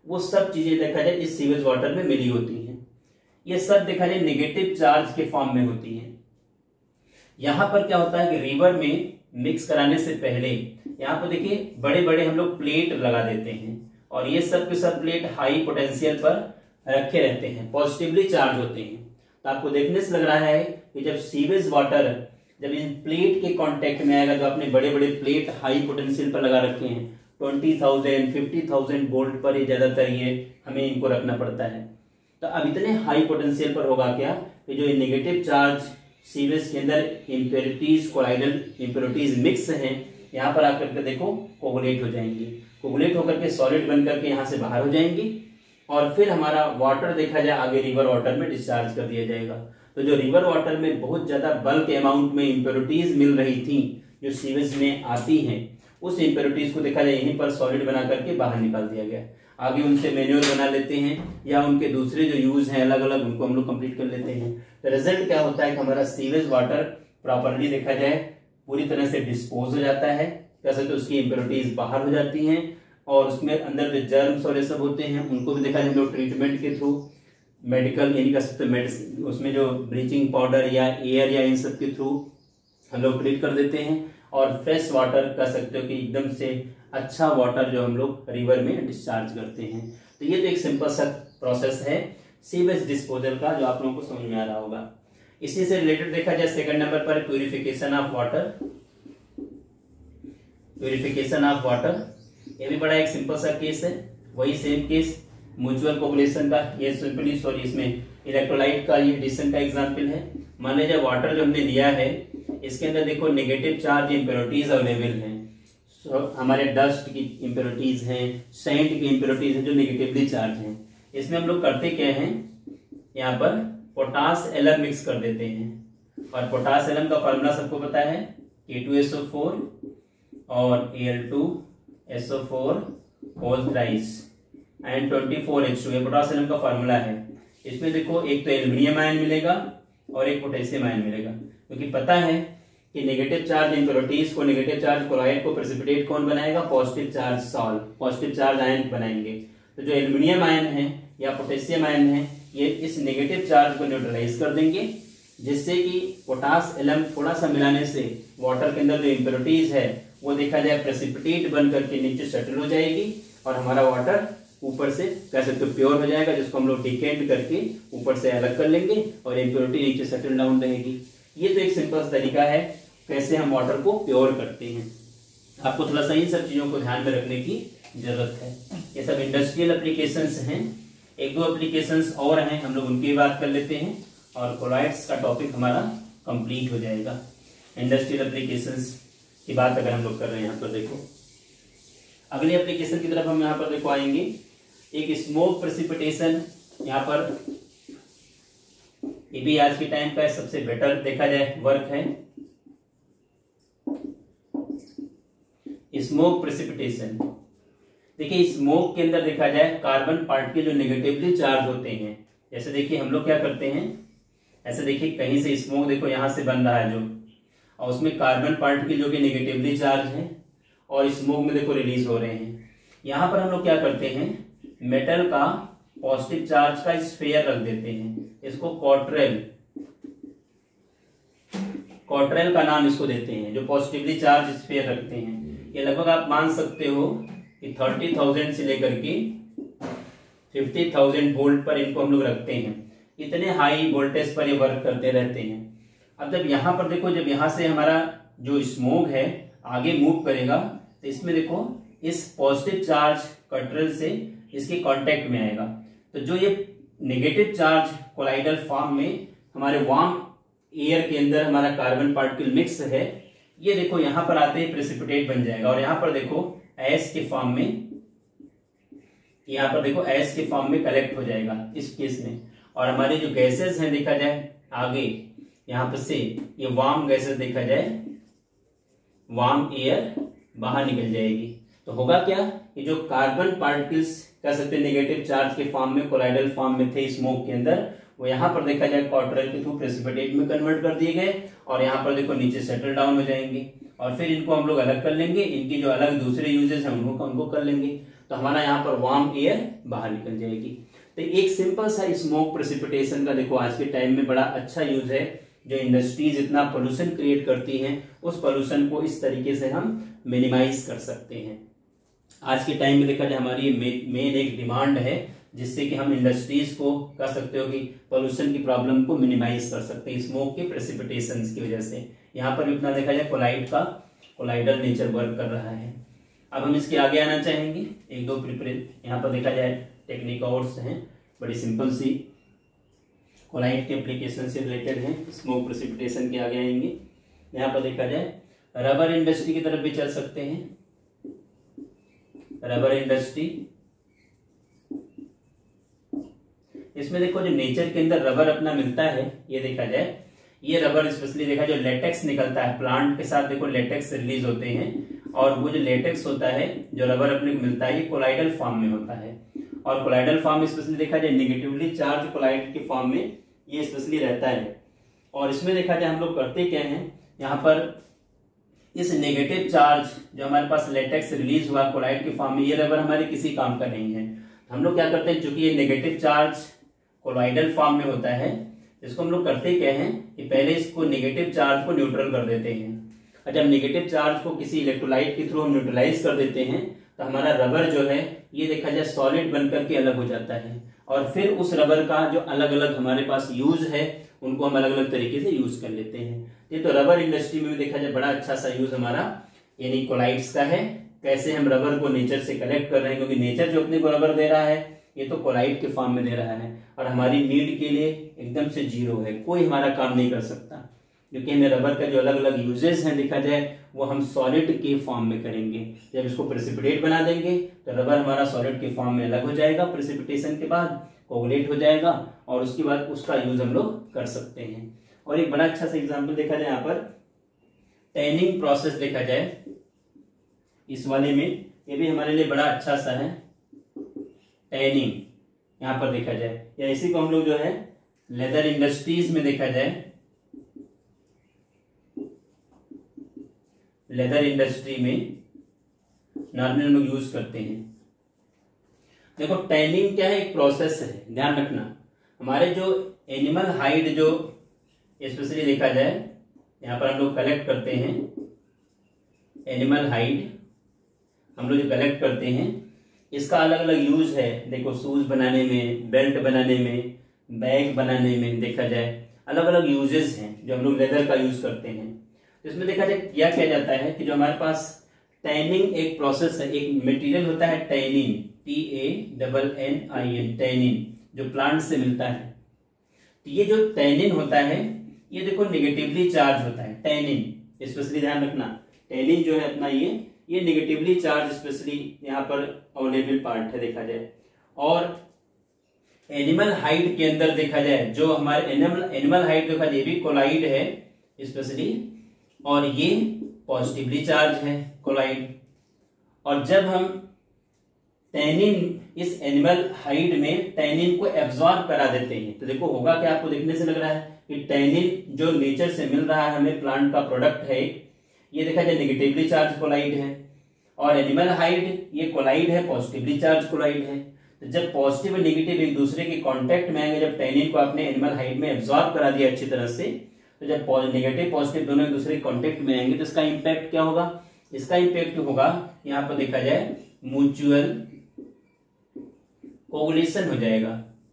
वो सब चीजें देखा जाए इस सीवेज वाटर में मिली होती हैं। ये सब देखा जाए नेगेटिव चार्ज के फॉर्म में होती हैं। यहां पर क्या होता है कि रिवर में मिक्स कराने से पहले यहाँ पर देखिए बड़े बड़े हम लोग प्लेट लगा देते हैं और ये सब के सब प्लेट हाई पोटेंशियल पर रखे रहते हैं, पॉजिटिवली चार्ज होते हैं। तो आपको देखने से लग रहा है कि जब सीवेज वाटर जब इन प्लेट के कांटेक्ट में आएगा, जो आपने बड़े बड़े प्लेट हाई पोटेंशियल पर लगा रखे हैं 20,000 50,000 वोल्ट पर, ये ज्यादातर ये हमें इनको रखना पड़ता है। तो अब इतने हाई पोटेंशियल पर होगा क्या कि जो नेगेटिव चार्ज सीवेज के अंदर इम्प्योरिटीज, कोलाइडल इम्प्योरिटीज मिक्स हैं, यहाँ पर आकर के देखो कोगुलेट हो जाएंगी, कोगुलेट होकर के सॉलिड बन करके यहाँ से बाहर हो जाएंगी और फिर हमारा वाटर देखा जाए आगे रिवर वाटर में डिस्चार्ज कर दिया जाएगा। तो जो रिवर वाटर में बहुत ज्यादा बल्क अमाउंट में इम्प्योरिटीज मिल रही थी जो सीवेज में आती हैं, उस इम्प्योरिटीज को देखा जाए यहीं पर सॉलिड बना करके बाहर निकाल दिया गया। आगे उनसे मैन्योर बना लेते हैं या उनके दूसरे जो यूज हैं अलग अलग, उनको हम लोग कंप्लीट कर लेते हैं। तो रिजल्ट क्या होता है कि हमारा सीवेज वाटर प्रॉपरली देखा जाए पूरी तरह से डिस्पोज हो जाता है, कैसे तो उसकी इम्प्योरिटीज बाहर हो जाती हैं और उसमें अंदर जो जर्म्स और ये सब होते हैं उनको भी देखा जाए हम लोग ट्रीटमेंट के थ्रू मेडिकल यानी कह सकते मेडिसिन, उसमें जो ब्लीचिंग पाउडर या एयर या इन सब के थ्रू हम लोग ट्रीट कर देते हैं और फ्रेश वाटर कह सकते हो कि एकदम से अच्छा वाटर जो हम लोग रिवर में डिस्चार्ज करते हैं। तो ये तो एक सिंपल सा प्रोसेस है सीवेज डिस्पोजल का, जो आप लोगों को समझ में आ रहा होगा। इसी से रिलेटेड देखा जाए सेकंड नंबर पर purification of water. Purification of water ये भी बड़ा एक सिंपल सा केस है, वही सेम केस म्यूचुअल कोगुलेशन का, ये सिंपली सॉरी इसमें इलेक्ट्रोलाइट का ये एडिशन का एग्जांपल है। मान लीजिए वाटर जो हमने लिया है इसके अंदर देखो नेगेटिव चार्ज इम्प्योरिटीज अवेलेबल हैं, हमारे डस्ट की इम्प्योरिटीज हैं, सैंड की इम्प्योरिटीज हैं जो नेगेटिवली चार्ज हैं। इसमें हम लोग करते क्या हैं, यहाँ पर पोटास एलम मिक्स कर देते हैं और पोटास एलम का फॉर्मूला सबको पता है K2SO4 और Al2SO4 whole thrice and 24H2, ये पोटास एलम का फॉर्मूला है। इसमें देखो एक तो एल्यूमिनियम आयन मिलेगा और एक पोटेशियम आयन मिलेगा, क्योंकि पता है कि नेगेटिव चार्ज इम्प्योरिटीज को, नेगेटिव चार्ज क्लोराइड को प्रेसिपिटेट कौन बनाएगा, positive charge salt, positive charge ion बनाएंगे। तो जो एल्यूमिनियम आयन है या पोटेशियम आयन है ये इस नेगेटिव चार्ज को न्यूट्रलाइज कर देंगे, जिससे कि पोटास एलम थोड़ा सा मिलाने से वाटर के अंदर जो इम्प्योरिटीज है वो देखा जाए प्रेसिपिटेट बन करके नीचे सेटल हो जाएगी और हमारा वाटर ऊपर से कह सकते हो प्योर हो जाएगा, जिसको हम लोग डिकेंट करके ऊपर से अलग कर लेंगे और इम्प्योरिटी नीचे सेटल डाउन रहेगी। ये तो एक सिंपल तरीका है कैसे हम वाटर को प्योर करते हैं। आपको थोड़ा सा इन सब चीजों को ध्यान में रखने की जरूरत है। ये सब इंडस्ट्रियल एप्लीकेशंस हैं, एक दो एप्लीकेशंस और हैं, हम लोग उनकी बात कर लेते हैं और कोलॉइड्स का टॉपिक हमारा कंप्लीट हो जाएगा। इंडस्ट्रियल एप्लीकेशंस की बात अगर हम लोग कर रहे हैं, यहाँ पर देखो अगली एप्लीकेशन की तरफ हम यहाँ पर देखो आएंगे। एक स्मोक प्रेसिपिटेशन, यहाँ पर ये भी आज के टाइम का सबसे बेटर देखा जाए वर्क है। स्मोक प्रेसिपिटेशन, देखिए स्मोक के अंदर देखा जाए कार्बन पार्टिकल जो नेगेटिवली चार्ज होते हैं, जैसे देखिए हम लोग क्या करते हैं, ऐसे देखिए कहीं से स्मोक देखो यहां से बन रहा है जो, और उसमें कार्बन पार्टिकल जो कि नेगेटिवली चार्ज है और स्मोक में देखो रिलीज हो रहे हैं। यहां पर हम लोग क्या करते हैं, मेटल का पॉजिटिव चार्ज का स्फीयर रख देते हैं, इसको क्वार्ट्रेल का नाम इसको देते हैं, जो पॉजिटिवली चार्ज स्फीयर रखते हैं। ये लगभग आप मान सकते हो कि 30,000 से लेकर के 50,000 वोल्ट पर इनको हम लोग रखते हैं। इतने हाई वोल्टेज पर ये वर्क करते रहते हैं। अब जब यहाँ पर देखो, जब यहाँ से हमारा जो स्मोक है आगे मूव करेगा तो इसमें देखो इस पॉजिटिव चार्ज क्वार्ट्रेल से इसके कांटेक्ट में आएगा। तो जो ये नेगेटिव चार्ज कोलाइडल फॉर्म में हमारे वार्म एयर के अंदर हमारा कार्बन पार्टिकल मिक्स है, ये देखो यहां पर आते ही प्रेसिपिटेट बन जाएगा और यहां पर देखो एस के फॉर्म में, यहां पर देखो एस के फॉर्म में कलेक्ट हो जाएगा इस केस में। और हमारे जो गैसेस हैं देखा जाए आगे यहां पर से ये वार्म गैसेस देखा जाए, वार्म एयर बाहर निकल जाएगी। तो होगा क्या कि जो कार्बन पार्टिकल्स कह सकते हैं नेगेटिव चार्ज के फॉर्म में, कोलाइडल फॉर्म में थे स्मोक के अंदर, वो यहाँ पर देखा जाए क्वार्ट्रेल के थ्रू प्रेसिपिटेट में कन्वर्ट कर दिए गए और यहाँ पर देखो नीचे सेटल डाउन हो जाएंगे और फिर इनको हम लोग अलग कर लेंगे। इनकी जो अलग दूसरे यूजेस हैं उनको कर लेंगे। तो हमारा यहाँ पर वार्म एयर बाहर निकल जाएगी। तो एक सिंपल सा स्मोक प्रेसिपिटेशन का देखो आज के टाइम में बड़ा अच्छा यूज है। जो इंडस्ट्रीज इतना पोल्यूशन क्रिएट करती हैं उस पोल्यूशन को इस तरीके से हम मिनिमाइज कर सकते हैं। आज के टाइम में देखा जाए हमारी मेन एक डिमांड है जिससे कि हम इंडस्ट्रीज को कह सकते हो कि पोल्यूशन की प्रॉब्लम को मिनिमाइज कर सकते हैं स्मोक के प्रेसिपिटेशन की वजह से। यहाँ पर भी अपना देखा जाए कोलाइडल नेचर वर्क कर रहा है। अब हम इसके आगे आना चाहेंगे, एक दो यहाँ पर देखा जाए टेक्निक और हैं, बड़ी सिंपल सी कोलाइड के एप्लीकेशन से रिलेटेड हैं। स्मोक प्रेसिपिटेशन के आगे आएंगे। यहाँ पर देखा जाए रबर इंडस्ट्री की तरफ भी चल सकते हैं। रबर इंडस्ट्री, इसमें देखो जो नेचर के अंदर रबर अपना मिलता है, ये देखा जाए ये रबर स्पेशली देखा जो लेटेक्स निकलता है प्लांट के साथ, देखो लेटेक्स रिलीज होते हैं और वो जो लेटेक्स होता है जो रबर अपने को मिलता है ये कोलाइडल फॉर्म में होता है। और कोलाइडल फॉर्म स्पेशली देखा जाए नेगेटिवली चार्ज कोलाइड के फॉर्म में ये स्पेशली रहता है। और इसमें देखा जाए हम लोग करते क्या हैं, यहाँ पर इस नेगेटिव चार्ज जो हमारे पास लेटेक्स रिलीज हुआ कोलाइड के फॉर्म में, ये रबर हमारे किसी काम का नहीं है। हम लोग क्या करते हैं, चूंकि ये नेगेटिव चार्ज कोलाइडल फॉर्म में होता है, इसको हम लोग करते क्या हैं कि पहले इसको नेगेटिव चार्ज को न्यूट्रल कर देते हैं। और जब नेगेटिव चार्ज को किसी इलेक्ट्रोलाइट के थ्रू हम न्यूट्रलाइज कर देते हैं तो हमारा रबर जो है ये देखा जाए सॉलिड बनकर के अलग हो जाता है। और फिर उस रबर का जो अलग अलग हमारे पास यूज है उनको हम अलग अलग तरीके से यूज कर लेते हैं। ये तो रबर इंडस्ट्री में भी देखा जाए बड़ा अच्छा सा यूज हमारा यानी कोलाइड्स का है। कैसे हम रबर को नेचर से कलेक्ट कर रहे हैं, क्योंकि नेचर जो अपने को रबर दे रहा है ये तो कोलाइड के फॉर्म में दे रहा है और हमारी नीड के लिए एकदम से जीरो है, कोई हमारा काम नहीं कर सकता। क्योंकि हमें रबर का जो अलग अलग यूजेस हैं देखा जाए वो हम सॉलिड के फॉर्म में करेंगे। जब इसको प्रेसिपिटेट बना देंगे तो रबर हमारा सॉलिड के फॉर्म में अलग हो जाएगा, प्रेसिपिटेशन के बाद कोगुलेट हो जाएगा और उसके बाद उसका यूज हम लोग कर सकते हैं। और एक बड़ा अच्छा सा एग्जाम्पल देखा जाए यहाँ पर टैनिंग प्रोसेस देखा जाए इस वाले में, ये भी हमारे लिए बड़ा अच्छा सा है। टैनिंग यहाँ पर देखा जाए या इसी को हम लोग जो है लेदर इंडस्ट्रीज में देखा जाए, लेदर इंडस्ट्री में नॉर्मली हम लोग यूज करते हैं। देखो टैनिंग क्या है, एक प्रोसेस है, ध्यान रखना। हमारे जो एनिमल हाइड जो स्पेशली देखा जाए यहाँ पर हम लोग कलेक्ट करते हैं, एनिमल हाइड हम लोग जो कलेक्ट करते हैं इसका अलग अलग यूज है। देखो शूज बनाने में, बेल्ट बनाने में, बैग बनाने में देखा जाए अलग अलग यूजेस हैं जो हम लोग लेदर का यूज करते हैं। तो इसमें देखा जाए क्या किया जाता है कि जो हमारे पास टैनिंग एक प्रोसेस है, एक मटेरियल होता है टैनिन, TANNIN, टैनिन जो प्लांट से मिलता है। तो ये जो टैनिन होता है ये देखो नेगेटिवली चार्ज होता है। टैनिन स्पेशली ध्यान रखना, टैनिन जो है अपना ये नेगेटिवली चार्ज स्पेशली यहाँ पर अवेलेबल पार्ट है देखा जाए। और एनिमल हाइड के अंदर देखा जाए जो हमारे एनिमल हाइड देखा जाए भी कोलाइड है स्पेशली, और ये पॉजिटिवली चार्ज है कोलाइड। और जब हम टैनिन इस एनिमल हाइड में टैनिन को एब्जॉर्ब करा देते हैं तो देखो होगा क्या, आपको देखने से लग रहा है कि टैनिन जो नेचर से मिल रहा है हमें प्लांट का प्रोडक्ट है, ये देखा जाए नेगेटिवली चार्ज कोलाइड है। और एनिमल हाइड ये कोलाइड है, पॉजिटिवली चार्ज कोलाइड है। तो जब पॉजिटिव और नेगेटिव एक दूसरे के कांटेक्ट में आएंगे, जब टैनिन को आपने एनिमल हाइड में एब्जॉर्ब करा दिया अच्छी तरह से, तो जब नेगेटिव पॉजिटिव दोनों एक दूसरे के कांटेक्ट में आएंगे तो इसका इंपैक्ट क्या होगा, इसका इंपैक्ट होगा यहाँ पर देखा जाए म्यूचुअल कोगुलेशन हो जाएगा,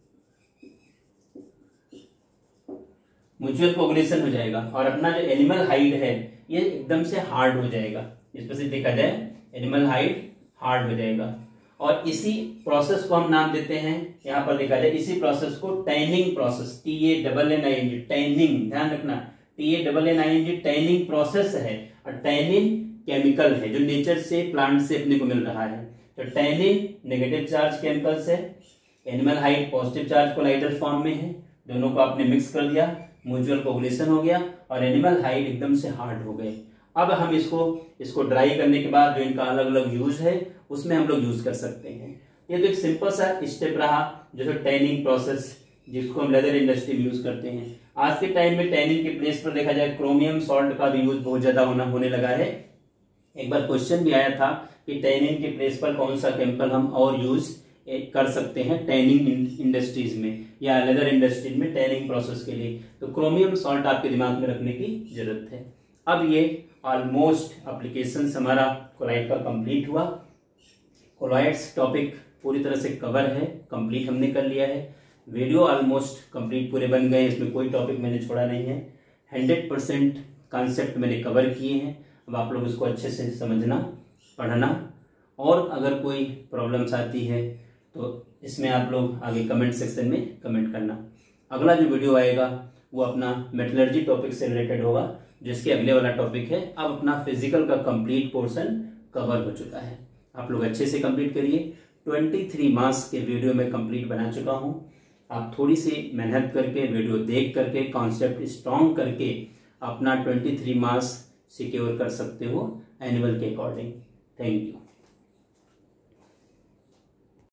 म्यूचुअल कोगुलेशन हो जाएगा। और अपना जो एनिमल हाइड है ये एकदम से हार्ड हो जाएगा, स्पेशली देखा जाए एनिमल हाइड हार्ड हो जाएगा। और इसी प्रोसेस को हम नाम देते हैं, यहाँ पर देखा जाए इसी प्रोसेस को टैनिंग प्रोसेस, TANNING, टैनिंग, ध्यान रखना TANNING टैनिंग प्रोसेस है। और टैनिन केमिकल है जो नेचर से प्लांट से अपने को मिल रहा है। तो टैनिन नेगेटिव चार्ज केमिकल्स है, animal hide positive charge colloidal form में है, दोनों को आपने मिक्स कर दिया, म्यूचुअल कोगुलेशन हो गया और एनिमल हाइड एकदम से हार्ड हो गए। अब हम इसको ड्राई करने के बाद जो इनका अलग अलग यूज है उसमें हम लोग यूज कर सकते हैं। ये तो एक सिंपल सा स्टेप रहा जो टैनिंग प्रोसेस जिसको हम लेदर इंडस्ट्री में यूज करते हैं। आज के टाइम में टैनिंग के प्लेस पर देखा जाए क्रोमियम सॉल्ट का भी यूज बहुत ज्यादा होने लगा है। एक बार क्वेश्चन भी आया था कि टैनिन के प्लेस पर कौन सा केमिकल हम और यूज कर सकते हैं टैनिंग इंडस्ट्रीज में या लेदर इंडस्ट्रीज में टैनिंग प्रोसेस के लिए, तो क्रोमियम सॉल्ट आपके दिमाग में रखने की जरूरत है। अब ये ऑलमोस्ट एप्लीकेशन हमारा कोलॉइड का कंप्लीट हुआ। कोलॉइड्स टॉपिक पूरी तरह से कवर है, कंप्लीट हमने कर लिया है। वीडियो ऑलमोस्ट कंप्लीट पूरे बन गए, इसमें कोई टॉपिक मैंने छोड़ा नहीं है। 100% कॉन्सेप्ट मैंने कवर किए हैं। अब आप लोग इसको अच्छे से समझना, पढ़ना, और अगर कोई प्रॉब्लम्स आती है तो इसमें आप लोग आगे कमेंट सेक्शन में कमेंट करना। अगला जो वीडियो आएगा वो अपना मेटलर्जी टॉपिक से रिलेटेड होगा, जिसके अगले वाला टॉपिक है अब अपना फिजिकल का कंप्लीट पोर्शन कवर हो चुका है। आप लोग अच्छे से कंप्लीट करिए। 23 मार्क्स के वीडियो में कंप्लीट बना चुका हूं। आप थोड़ी सी मेहनत करके, वीडियो देख करके, कॉन्सेप्ट स्ट्रॉन्ग करके अपना 23 मार्क्स सिक्योर कर सकते हो एनुअल के अकॉर्डिंग। Thank you.